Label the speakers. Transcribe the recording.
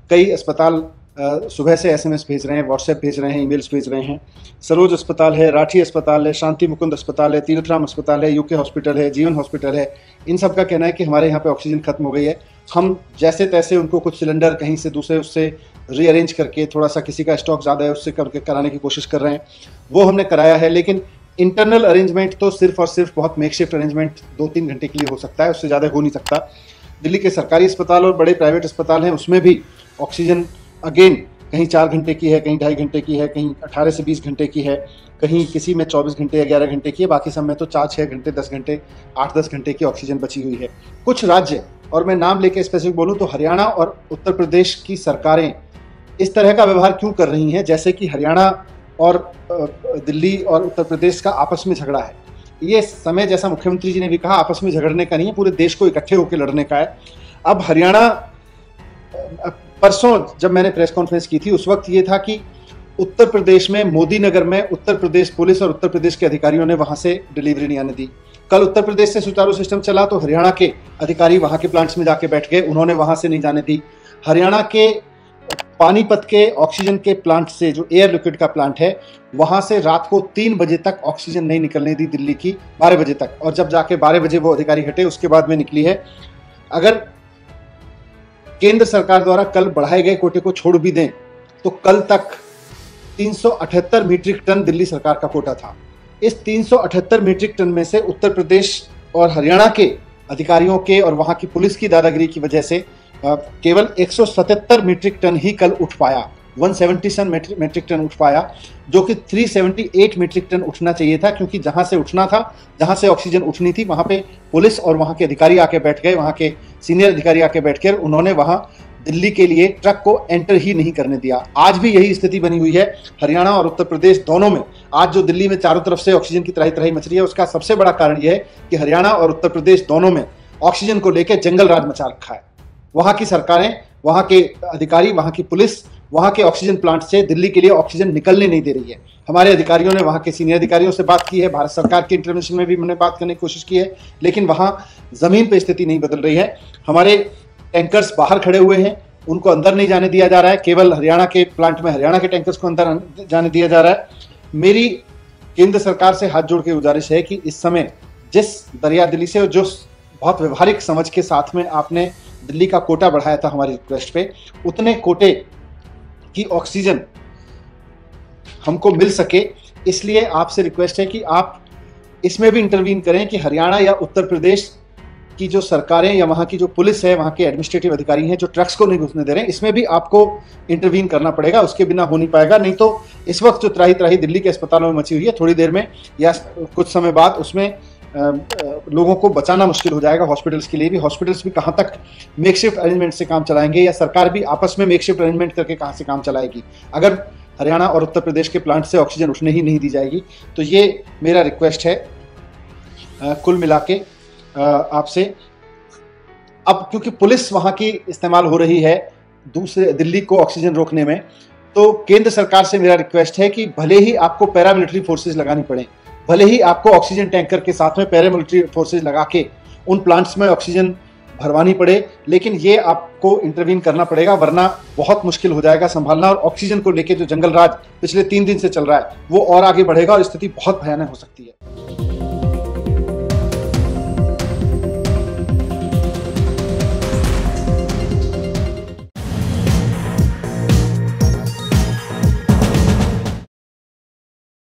Speaker 1: कई अस्पताल सुबह से एसएमएस भेज रहे हैं, व्हाट्सएप भेज रहे हैं, ईमेल्स भेज रहे हैं। सरोज अस्पताल है, राठी अस्पताल है, शांति मुकुंद अस्पताल है, तीर्थराम अस्पताल है, यूके हॉस्पिटल है, जीवन हॉस्पिटल है, इन सब का कहना है कि हमारे यहाँ पे ऑक्सीजन खत्म हो गई है। हम जैसे तैसे उनको कुछ सिलेंडर कहीं से दूसरे उससे रीअरेंज करके, थोड़ा सा किसी का स्टॉक ज़्यादा है उससे करके कराने की कोशिश कर रहे हैं, वो हमने कराया है। लेकिन इंटरनल अरेंजमेंट तो सिर्फ और सिर्फ बहुत मेकशिफ्ट अरेंजमेंट 2-3 घंटे के लिए हो सकता है, उससे ज़्यादा हो नहीं सकता। दिल्ली के सरकारी अस्पताल और बड़े प्राइवेट अस्पताल हैं, उसमें भी ऑक्सीजन अगेन कहीं 4 घंटे की है, कहीं 2.5 घंटे की है, कहीं 18 से 20 घंटे की है, कहीं किसी में 24 घंटे या 11 घंटे की है, बाकी सब में तो 4-6 घंटे, 10 घंटे, 8-10 घंटे की ऑक्सीजन बची हुई है। कुछ राज्य, और मैं नाम लेके स्पेसिफिक बोलूँ तो हरियाणा और उत्तर प्रदेश की सरकारें इस तरह का व्यवहार क्यों कर रही हैं, जैसे कि हरियाणा और दिल्ली और उत्तर प्रदेश का आपस में झगड़ा है। ये समय, जैसा मुख्यमंत्री जी ने भी कहा, आपस में झगड़ने का नहीं है, पूरे देश को इकट्ठे होकर लड़ने का है। अब हरियाणा, परसों जब मैंने प्रेस कॉन्फ्रेंस की थी उस वक्त ये था कि उत्तर प्रदेश में मोदी नगर में उत्तर प्रदेश पुलिस और उत्तर प्रदेश के अधिकारियों ने वहां से डिलीवरी नहीं आने दी। कल उत्तर प्रदेश से सुचारू सिस्टम चला तो हरियाणा के अधिकारी वहां के प्लांट्स में जाके बैठ गए, उन्होंने वहां से नहीं जाने दी। हरियाणा के पानीपत के ऑक्सीजन के प्लांट से, जो एयर लिक्विड का प्लांट है, वहां से रात को 3 बजे तक ऑक्सीजन नहीं निकलने दी दिल्ली की, 12 बजे तक, और जब जाके 12 बजे वो अधिकारी हटे उसके बाद में निकली है। अगर केंद्र सरकार द्वारा कल बढ़ाए गए कोटे को छोड़ भी दें तो कल तक 378 मीट्रिक टन दिल्ली सरकार का कोटा था। इस 378 मीट्रिक टन में से उत्तर प्रदेश और हरियाणा के अधिकारियों के और वहां की पुलिस की दादागिरी की वजह से केवल 177 मीट्रिक टन ही कल उठ पाया, 177 मीट्रिक टन उठ पाया, जो कि 378 मीट्रिक टन उठना चाहिए था, क्योंकि जहां से उठना था, जहां से ऑक्सीजन उठनी थी, वहां पे पुलिस और वहां के अधिकारी आके बैठ गए, वहां के सीनियर अधिकारी आके बैठ कर उन्होंने वहां दिल्ली के लिए ट्रक को एंटर ही नहीं करने दिया। आज भी यही स्थिति बनी हुई है हरियाणा और उत्तर प्रदेश दोनों में। आज जो दिल्ली में चारों तरफ से ऑक्सीजन की त्राही त्राही मच रही है, उसका सबसे बड़ा कारण यह है कि हरियाणा और उत्तर प्रदेश दोनों में ऑक्सीजन को लेकर जंगल राज मचा रखा है। वहां की सरकारें, वहां के अधिकारी, वहां की पुलिस वहां के ऑक्सीजन प्लांट से दिल्ली के लिए ऑक्सीजन निकलने नहीं दे रही है। हमारे अधिकारियों ने वहां के सीनियर अधिकारियों से बात की है, भारत सरकार के इंटरवेंशन में भी हमने बात करने की कोशिश की है, लेकिन वहां जमीन पे स्थिति नहीं बदल रही है। हमारे टैंकर्स बाहर खड़े हुए हैं, उनको अंदर नहीं जाने दिया जा रहा है, केवल हरियाणा के प्लांट में हरियाणा के टैंकर्स को अंदर जाने दिया जा रहा है। मेरी केंद्र सरकार से हाथ जोड़ के गुजारिश है कि इस समय जिस दरिया दिल्ली से और जो बहुत व्यवहारिक समझ के साथ में आपने दिल्ली का कोटा बढ़ाया था हमारी रिक्वेस्ट पे, उतने कोटे की ऑक्सीजन हमको मिल सके, इसलिए आपसे रिक्वेस्ट है कि आप इसमें भी इंटरवीन करें कि हरियाणा या उत्तर प्रदेश की जो सरकारें या वहाँ की जो पुलिस है, वहाँ के एडमिनिस्ट्रेटिव अधिकारी हैं जो ट्रक्स को नहीं घुसने दे रहे हैं, इसमें भी आपको इंटरवीन करना पड़ेगा, उसके बिना हो नहीं पाएगा। नहीं तो इस वक्त जो त्राही त्राही दिल्ली के अस्पतालों में मची हुई है, थोड़ी देर में या कुछ समय बाद उसमें लोगों को बचाना मुश्किल हो जाएगा। हॉस्पिटल्स के लिए भी, हॉस्पिटल्स भी कहाँ तक मेकशिफ्ट अरेंजमेंट से काम चलाएंगे, या सरकार भी आपस में मेकशिफ्ट अरेंजमेंट करके कहाँ से काम चलाएगी, अगर हरियाणा और उत्तर प्रदेश के प्लांट से ऑक्सीजन उठने ही नहीं दी जाएगी। तो ये मेरा रिक्वेस्ट है कुल मिला के आपसे। अब क्योंकि पुलिस वहाँ की इस्तेमाल हो रही है दूसरे दिल्ली को ऑक्सीजन रोकने में, तो केंद्र सरकार से मेरा रिक्वेस्ट है कि भले ही आपको पैरामिलिट्री फोर्सेज लगानी पड़े, भले ही आपको ऑक्सीजन टैंकर के साथ में पैरामिलिट्री फोर्सेज लगा के उन प्लांट्स में ऑक्सीजन भरवानी पड़े, लेकिन ये आपको इंटरवीन करना पड़ेगा, वरना बहुत मुश्किल हो जाएगा संभालना। और ऑक्सीजन को लेके जो जंगल राज पिछले 3 दिन से चल रहा है वो और आगे बढ़ेगा और स्थिति बहुत भयानक हो सकती है।